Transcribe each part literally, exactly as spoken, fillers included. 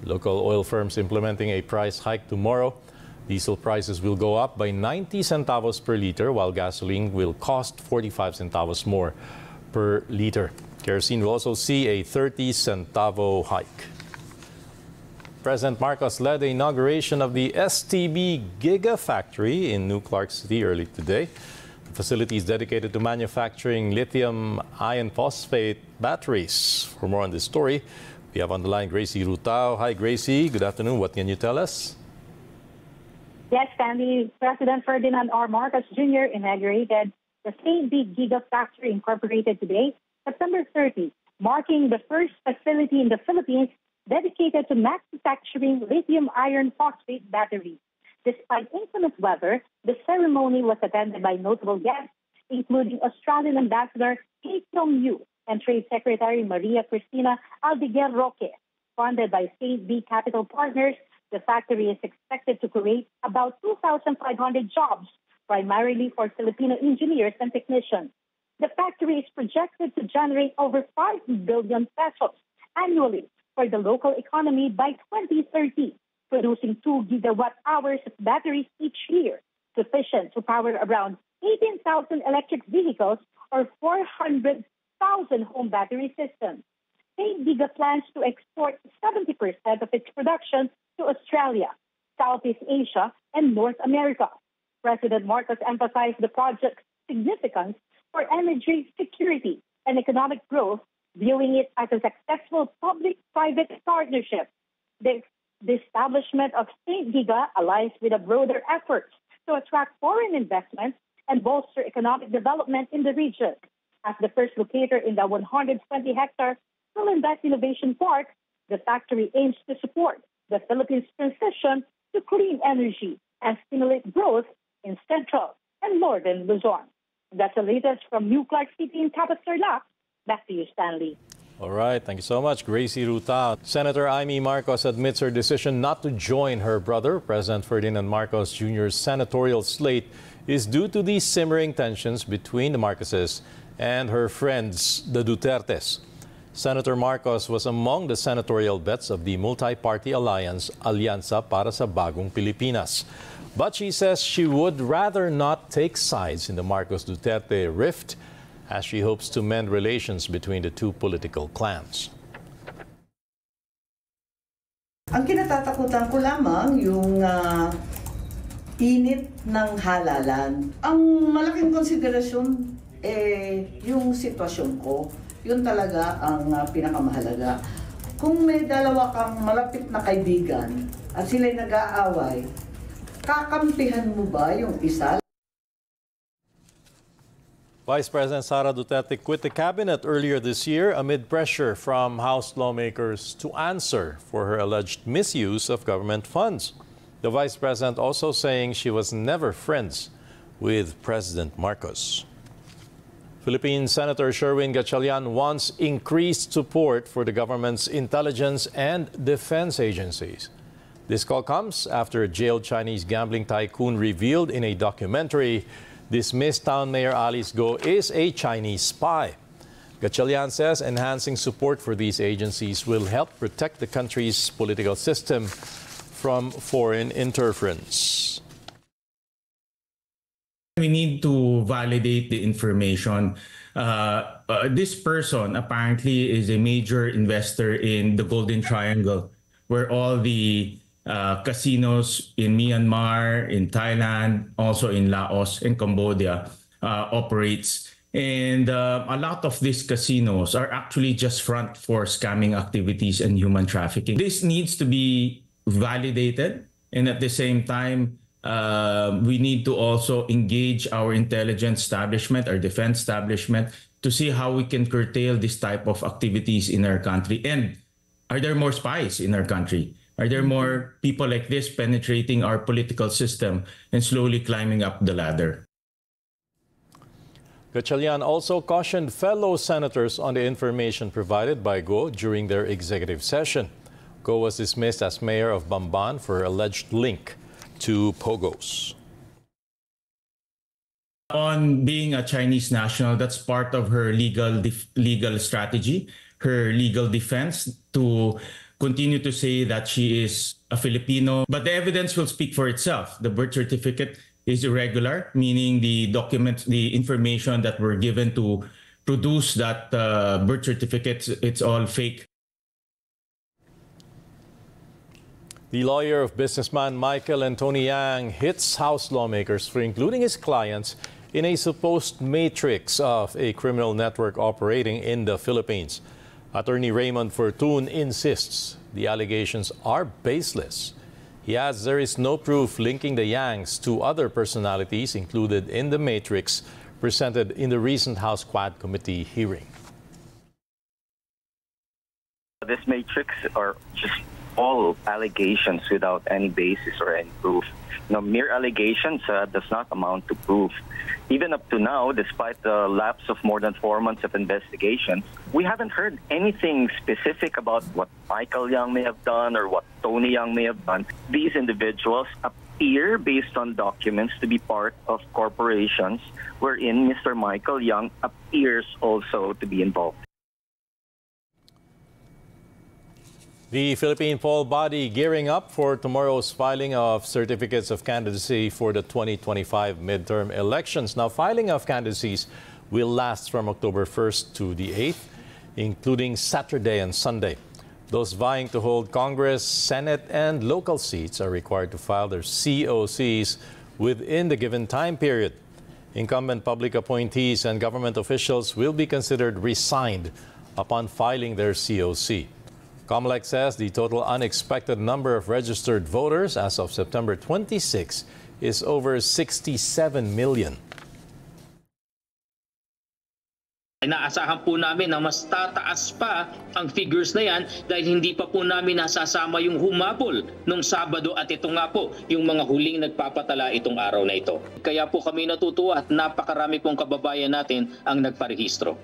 Local oil firms implementing a price hike tomorrow. Diesel prices will go up by ninety centavos per liter, while gasoline will cost forty-five centavos more per liter. Kerosene will also see a thirty centavo hike. President Marcos led the inauguration of the S T B Gigafactory in New Clark City early today. The facility is dedicated to manufacturing lithium iron phosphate batteries. For more on this story, we have on the line Gracie Rutao. Hi, Gracie. Good afternoon. What can you tell us? Yes, Sandy. President Ferdinand R. Marcos Junior inaugurated the S T B Gigafactory Incorporated today, September thirtieth, marking the first facility in the Philippines dedicated to manufacturing lithium iron phosphate batteries. Despite inclement weather, the ceremony was attended by notable guests, including Australian Ambassador Lee Kyung-yu and Trade Secretary Maria Cristina Aldeguer Roque. Funded by S T B Capital Partners, the factory is expected to create about two thousand five hundred jobs, primarily for Filipino engineers and technicians. The factory is projected to generate over five billion pesos annually for the local economy by twenty thirty, producing two gigawatt hours of batteries each year, sufficient to power around eighteen thousand electric vehicles or four hundred thousand home battery systems. Saint Giga plans to export seventy percent of its production to Australia, Southeast Asia, and North America. President Marcos emphasized the project's significance for energy security and economic growth, viewing it as a successful public-private partnership. The, the establishment of Saint Giga aligns with a broader effort to attract foreign investments and bolster economic development in the region. As the first locator in the one hundred twenty hectare Philinvest Innovation Park, the factory aims to support the Philippines' transition to clean energy and stimulate growth in central and northern Luzon. That's the latest from New Clark City in Capiz Tarlac. Back to you, Stanley. All right, thank you so much, Gracie Rutao. Senator Imee Marcos admits her decision not to join her brother, President Ferdinand Marcos Junior's senatorial slate is due to the simmering tensions between the Marcoses and her friends, the Dutertes. Senator Marcos was among the senatorial bets of the multi-party alliance Alianza para sa Bagong Pilipinas. But she says she would rather not take sides in the Marcos-Duterte rift, as she hopes to mend relations between the two political clans. Ang kinatatakutan ko lamang yung uh, init ng halalan. Ang malaking konsiderasyon eh yung sitwasyon ko. Yun talaga ang uh, pinakamahalaga. Kung may dalawa kang malapit na kaibigan at sila'y nag-aaway, kakampihan mo ba yung isa? Vice President Sara Duterte quit the cabinet earlier this year amid pressure from House lawmakers to answer for her alleged misuse of government funds. The Vice President also saying she was never friends with President Marcos. Philippine Senator Sherwin Gatchalian wants increased support for the government's intelligence and defense agencies. This call comes after a jailed Chinese gambling tycoon revealed in a documentary dismissed Town Mayor Alice Go is a Chinese spy. Gatchalian says enhancing support for these agencies will help protect the country's political system from foreign interference. We need to validate the information. Uh, uh, this person apparently is a major investor in the Golden Triangle, where all the uh, casinos in Myanmar, in Thailand, also in Laos and Cambodia uh, operates. And uh, a lot of these casinos are actually just front for scamming activities and human trafficking. This needs to be validated, and at the same time, Uh, we need to also engage our intelligence establishment, our defense establishment, to see how we can curtail this type of activities in our country. And are there more spies in our country? Are there more people like this penetrating our political system and slowly climbing up the ladder? Gatchalian also cautioned fellow senators on the information provided by Go during their executive session. Go was dismissed as mayor of Bamban for her alleged link to Pogos. On being a Chinese national, that's part of her legal legal strategy, her legal defense to continue to say that she is a Filipino, but the evidence will speak for itself. The birth certificate is irregular, meaning the documents, the information that were given to produce that uh, birth certificate, it's all fake. The lawyer of businessman Michael and Tony Yang hits House lawmakers for including his clients in a supposed matrix of a criminal network operating in the Philippines. Attorney Raymond Fortun insists the allegations are baseless. He adds there is no proof linking the Yangs to other personalities included in the matrix presented in the recent House Quad Committee hearing. This matrix are just all allegations without any basis or any proof. You know, mere allegations uh, does not amount to proof. Even up to now, despite the lapse of more than four months of investigation, we haven't heard anything specific about what Michael Yang may have done or what Tony Yang may have done. These individuals appear, based on documents, to be part of corporations wherein Mister Michael Yang appears also to be involved. The Philippine poll body gearing up for tomorrow's filing of certificates of candidacy for the twenty twenty-five midterm elections. Now, filing of candidacies will last from October first to the eighth, including Saturday and Sunday. Those vying to hold Congress, Senate, and local seats are required to file their C O Cs within the given time period. Incumbent public appointees and government officials will be considered resigned upon filing their C O C. COMELEC says the total unexpected number of registered voters as of September twenty-sixth is over sixty-seven million. Inaasahan po namin na mas tataas pa ang figures na yan dahil hindi pa po namin nasasama yung humabol nung Sabado at ito nga po yung mga huling nagpapatala itong araw na ito. Kaya po kami natutuwa at napakarami pong kababayan natin ang nagparehistro.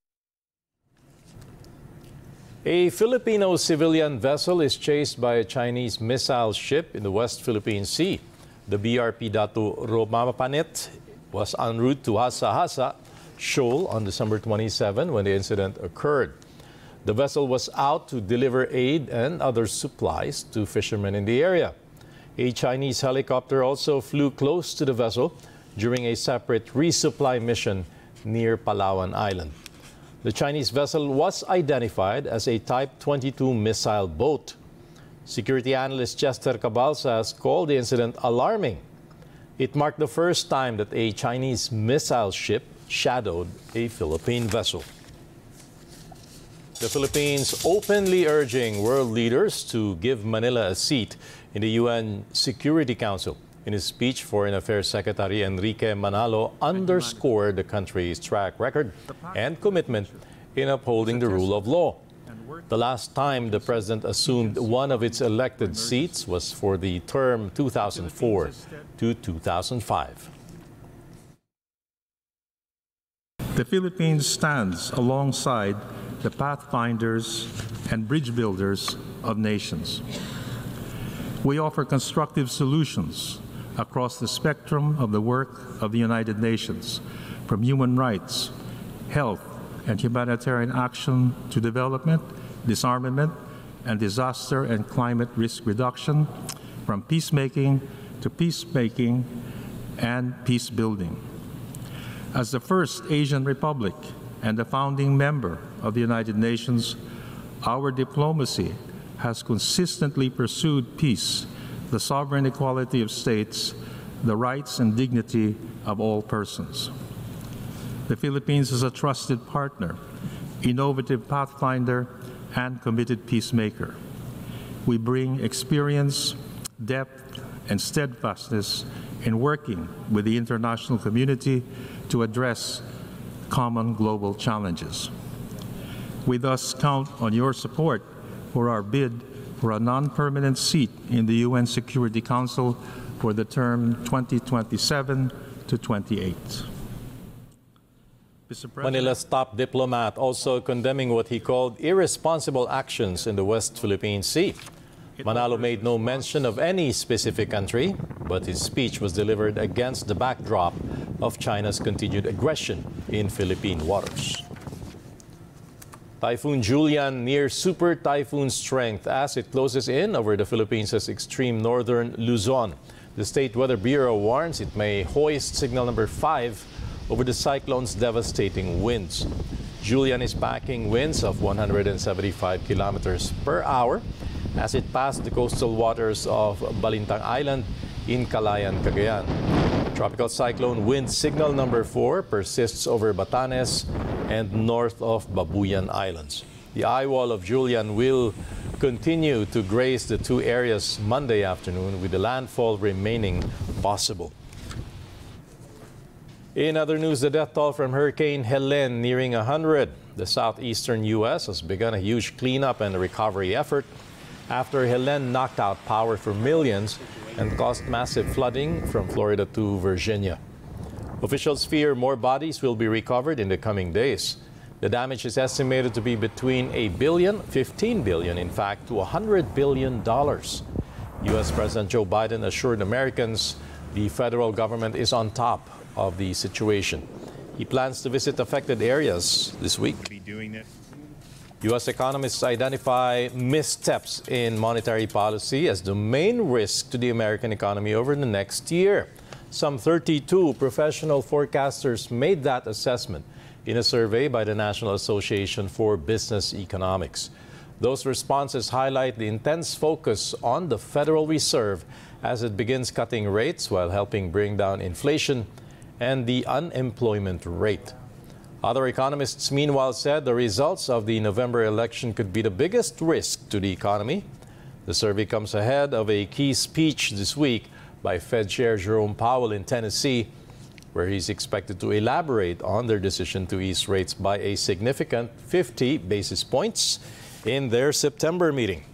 A Filipino civilian vessel is chased by a Chinese missile ship in the West Philippine Sea. The B R P Datu Romapanit was en route to Hasa-Hasa Shoal on December twenty-seventh when the incident occurred. The vessel was out to deliver aid and other supplies to fishermen in the area. A Chinese helicopter also flew close to the vessel during a separate resupply mission near Palawan Island. The Chinese vessel was identified as a Type twenty-two missile boat. Security analyst Chester Cabalsas called the incident alarming. It marked the first time that a Chinese missile ship shadowed a Philippine vessel. The Philippines openly urging world leaders to give Manila a seat in the U N Security Council. In his speech, Foreign Affairs Secretary Enrique Manalo underscored the country's track record and commitment in upholding the rule of law. The last time the president assumed one of its elected seats was for the term two thousand four to two thousand five. The Philippines stands alongside the pathfinders and bridge builders of nations. We offer constructive solutions across the spectrum of the work of the United Nations, from human rights, health, and humanitarian action to development, disarmament, and disaster and climate risk reduction, from peacemaking to peacemaking and peace building. As the first Asian republic and the founding member of the United Nations, our diplomacy has consistently pursued peace, the sovereign equality of states, the rights and dignity of all persons. The Philippines is a trusted partner, innovative pathfinder, and committed peacemaker. We bring experience, depth, and steadfastness in working with the international community to address common global challenges. We thus count on your support for our bid for a non-permanent seat in the U N Security Council for the term twenty twenty-seven to twenty-eight. Manila's top diplomat also condemning what he called irresponsible actions in the West Philippine Sea. Manalo made no mention of any specific country, but his speech was delivered against the backdrop of China's continued aggression in Philippine waters. Typhoon Julian near super typhoon strength as it closes in over the Philippines' extreme northern Luzon. The State Weather Bureau warns it may hoist signal number five over the cyclone's devastating winds. Julian is packing winds of one hundred seventy-five kilometers per hour as it passed the coastal waters of Balintang Island in Calayan, Cagayan. Tropical cyclone wind signal number four persists over Batanes and north of Babuyan Islands. The eye wall of Julian will continue to graze the two areas Monday afternoon, with the landfall remaining possible. In other news, the death toll from Hurricane Helene nearing one hundred. The southeastern U S has begun a huge cleanup and recovery effort after Helene knocked out power for millions and caused massive flooding from Florida to Virginia. Officials fear more bodies will be recovered in the coming days. The damage is estimated to be between a billion, fifteen billion, in fact, to one hundred billion dollars. U S President Joe Biden assured Americans the federal government is on top of the situation. He plans to visit affected areas this week. U S economists identify missteps in monetary policy as the main risk to the American economy over the next year. Some thirty-two professional forecasters made that assessment in a survey by the National Association for Business Economics. Those responses highlight the intense focus on the Federal Reserve as it begins cutting rates while helping bring down inflation and the unemployment rate. Other economists, meanwhile, said the results of the November election could be the biggest risk to the economy. The survey comes ahead of a key speech this week by Fed Chair Jerome Powell in Tennessee, where he's expected to elaborate on their decision to ease rates by a significant fifty basis points in their September meeting.